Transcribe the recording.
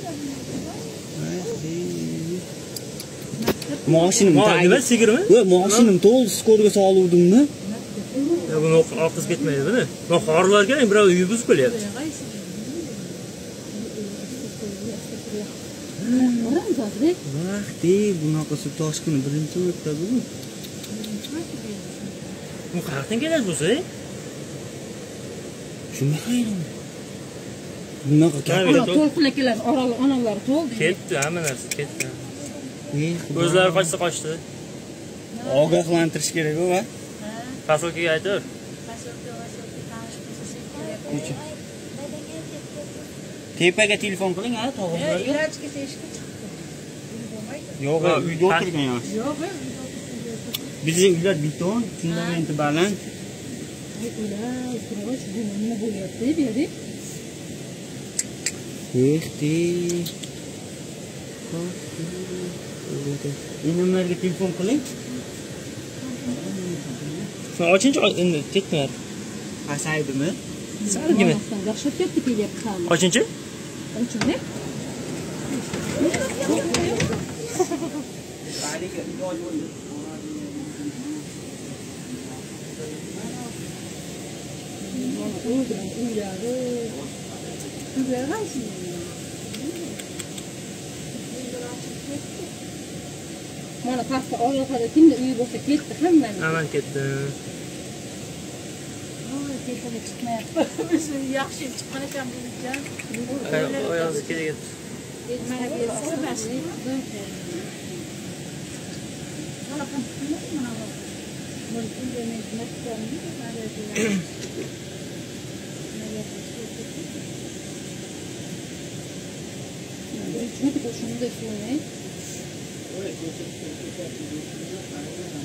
Mashinim nima sigirmi? Yo'q, mashinim to'g'ri skorga soluvdimmi? Buni orqasi ketmaydi buni. Men xorlarga birov uyi buzib qo'yapti. Vaqti bunaqa suv toshqini birinchi marta bu. Bu qayerdan keladi bu suv? Shunaqa endi. Bunaqa to'lqin keladi, oraliq onalar to'ldi. Ketdi, hamma narsa ketdi. O'zlari qochsa qochdi. Ogohlantirish kerak-ku, va? Posilkaga aytib. Tepaga telefon qiling, ha, tog'larga. Ilojga teshki chiqdi. Yo'q, uyda o'tirgan yo'q. Yo'q, Bizning uylar beton, fundamenti baland. ular turg'ich nima bo'lyapti, berdik. Nimalarga telefon qiling. Sen ochinchi endi ketdilar. Pasaydimi? Salgina. Dahshat katta kelyapti ham. Ochinchi? Ochindi. Mana pastda orqada kimda uyi bo'lsa ketdi hammani. Aman ketdi. Telefon chiqmayapti. Shu yaxshi chiqqan ekan bu ekan. Oyog'ingiz kerak. Mana bu yerda bas. Mana bu mana bu. Mana bu shunday suv.